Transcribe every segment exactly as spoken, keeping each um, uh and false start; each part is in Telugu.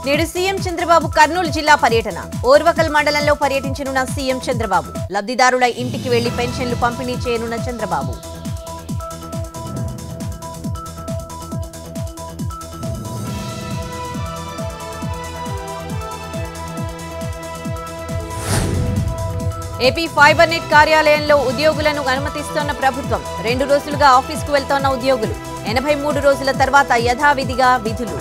నేడు సీఎం చంద్రబాబు కర్నూలు జిల్లా పర్యటన. ఓర్వకల్ మండలంలో పర్యటించనున్న సీఎం చంద్రబాబు. లబ్ధిదారుల ఇంటికి వెళ్లి పెన్షన్లు పంపిణీ చేయనున్న చంద్రబాబు. ఏపీ ఫైబర్ నెట్ కార్యాలయంలో ఉద్యోగులను అనుమతిస్తోన్న ప్రభుత్వం. రెండు రోజులుగా ఆఫీసుకు వెళ్తోన్న ఉద్యోగులు. ఎనభై మూడు రోజుల తర్వాత యథావిధిగా విధులు.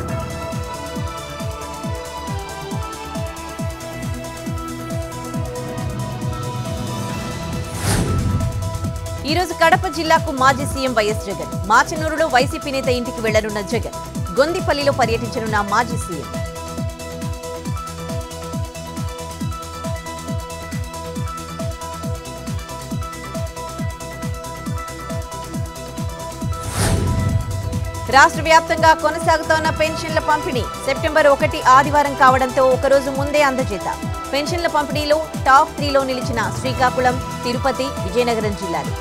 ఈ రోజు కడప జిల్లాకు మాజీ సీఎం వైఎస్ జగన్. మాచనూరులో వైసీపీ నేత ఇంటికి వెళ్లనున్న జగన్. గొందిపల్లిలో పర్యటించనున్న మాజీ సీఎం. రాష్ట్ర వ్యాప్తంగా కొనసాగుతోన్న పెన్షన్ల పంపిణీ. సెప్టెంబర్ ఒకటి ఆదివారం కావడంతో ఒకరోజు ముందే అందజేత. పెన్షన్ల పంపిణీలో టాప్ త్రీలో నిలిచిన శ్రీకాకుళం, తిరుపతి, విజయనగరం జిల్లాలు.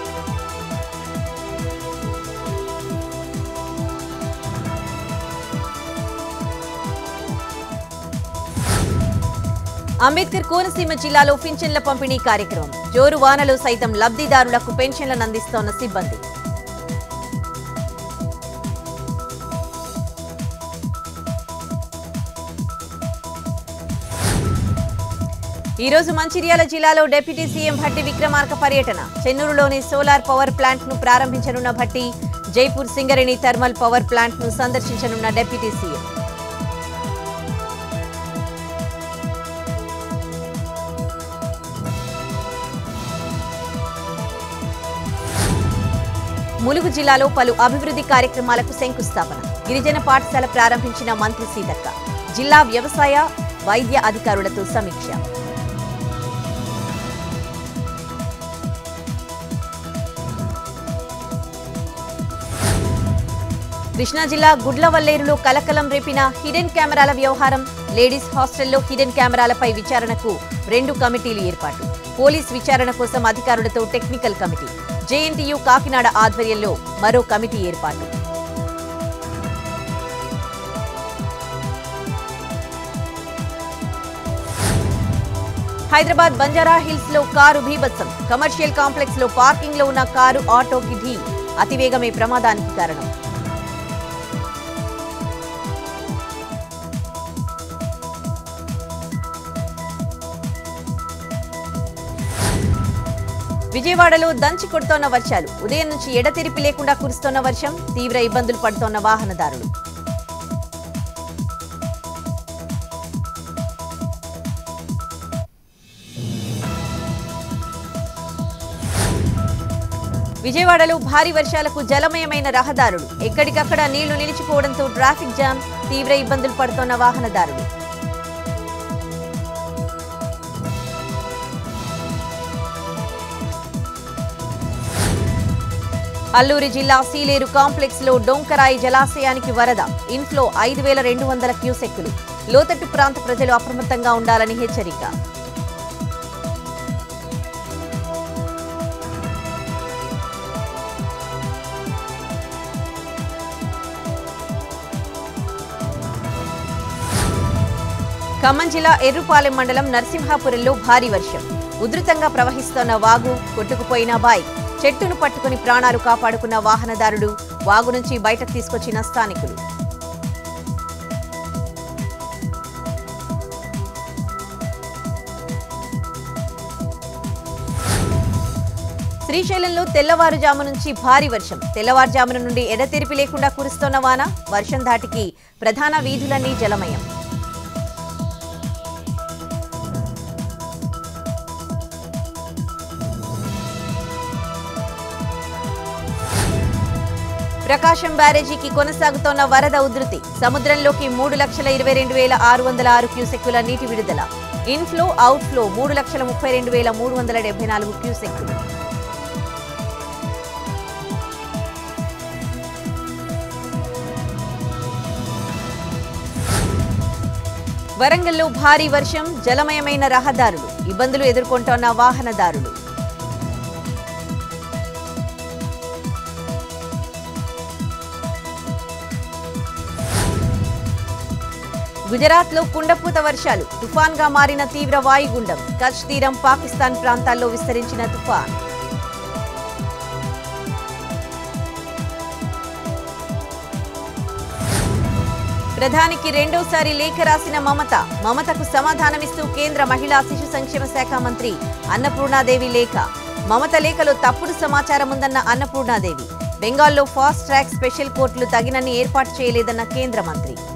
అంబేద్కర్ కోనసీమ జిల్లాలో పింఛన్ల పంపిణీ కార్యక్రమం. జోరు వానలో సైతం లబ్ధిదారులకు పెన్షన్లను అందిస్తోన్న సిబ్బంది. ఈ రోజు మంచిర్యాల జిల్లాలో డిప్యూటీ సీఎం భట్టి విక్రమార్క పర్యటన. చెన్నూరులోని సోలార్ పవర్ ప్లాంట్ ను ప్రారంభించనున్న Bhatti. Jaipur Singareni thermal power plant ను సందర్శించనున్న డిప్యూటీ సీఎం. ములుగు జిల్లాలో పలు అభివృద్ధి కార్యక్రమాలకు శంకుస్థాపన. గిరిజన పాఠశాల ప్రారంభించిన మంత్రి సీతక్క. జిల్లా వ్యవసాయ, వైద్య అధికారులతో సమీక్ష. కృష్ణా జిల్లా గుడ్లవల్లేరులో కలకలం రేపిన హిడెన్ కెమెరాల వ్యవహారం. లేడీస్ హాస్టల్లో హిడెన్ కెమెరాలపై విచారణకు రెండు కమిటీలు ఏర్పాటు. పోలీస్ విచారణ కోసం అధికారులతో టెక్నికల్ కమిటీ. జేఎన్టీయూ కాకినాడ ఆధ్వర్యంలో మరో కమిటీ ఏర్పాటు. హైదరాబాద్ బంజారా హిల్స్ లో కారు బీభత్సం. కమర్షియల్ కాంప్లెక్స్ లో పార్కింగ్ లో ఉన్న కారు ఆటోకి ఢీ. అతివేగమే ప్రమాదానికి కారణం. విజయవాడలో దంచి కొడుతోన్న వర్షాలు. ఉదయం నుంచి ఎడతెరిపి లేకుండా కురుస్తోన్న వర్షం. తీవ్ర ఇబ్బందులు పడుతోన్న వాహనదారులు. విజయవాడలో భారీ వర్షాలకు జలమయమైన రహదారులు. ఎక్కడికక్కడ నీళ్లు నిలిచిపోవడంతో ట్రాఫిక్ జామ్. తీవ్ర ఇబ్బందులు పడుతోన్న వాహనదారులు. అల్లూరి జిల్లా సీలేరు కాంప్లెక్స్ లో డొంకరాయి జలాశయానికి వరద. ఇన్ఫ్లో ఐదు వేల రెండు వందల క్యూసెక్కులు. లోతట్టు ప్రాంత ప్రజలు అప్రమత్తంగా ఉండాలని హెచ్చరిక. ఖమ్మం జిల్లా ఎర్రుపాలెం మండలం నరసింహాపురంలో భారీ వర్షం. ఉధృతంగా ప్రవహిస్తోన్న వాగు. కొట్టుకుపోయిన బైక్. చెట్టును పట్టుకుని ప్రాణాలు కాపాడుకున్న వాహనదారులు. వాగు నుంచి బయటకు తీసుకొచ్చిన స్థానికులు. శ్రీశైలంలో తెల్లవారుజాము నుంచి భారీ వర్షం. తెల్లవారుజామున నుండి ఎడతెరిపి లేకుండా కురుస్తోన్న వాన. వర్షం ధాటికి ప్రధాన వీధులన్నీ జలమయం. ప్రకాశం బ్యారేజీకి కొనసాగుతోన్న వరద ఉధృతి. సముద్రంలోకి మూడు లక్షల ఇరవై రెండు వేల ఆరు వందల ఆరు క్యూసెక్కుల నీటి విడుదల. ఇన్ఫ్లో, అవుట్ఫ్లో మూడు లక్షల ముప్పై రెండు వేల మూడు వందల డెబ్బై నాలుగు క్యూసెక్కులు. వరంగల్లో భారీ వర్షం. జలమయమైన రహదారులు. ఇబ్బందులు ఎదుర్కొంటోన్న వాహనదారులు. గుజరాత్లో కుండపోత వర్షాలు, తుఫాన్గా మారిన తీవ్ర వాయుగుండం, కచ్ తీరం పాకిస్తాన్ ప్రాంతాల్లో విస్తరించిన తుఫాన్. ప్రధానికి రెండోసారి లేఖ రాసిన మమత, మమతకు సమాధానమిస్తూ కేంద్ర మహిళా శిశు సంక్షేమ శాఖ మంత్రి అన్నపూర్ణాదేవి లేఖ. మమత లేఖలో తప్పుడు సమాచారం ఉందన్న అన్నపూర్ణాదేవి. బెంగాల్లో ఫాస్ట్ ట్రాక్ స్పెషల్ కోర్టులు తగినన్ని ఏర్పాటు చేయలేదన్న కేంద్ర మంత్రి.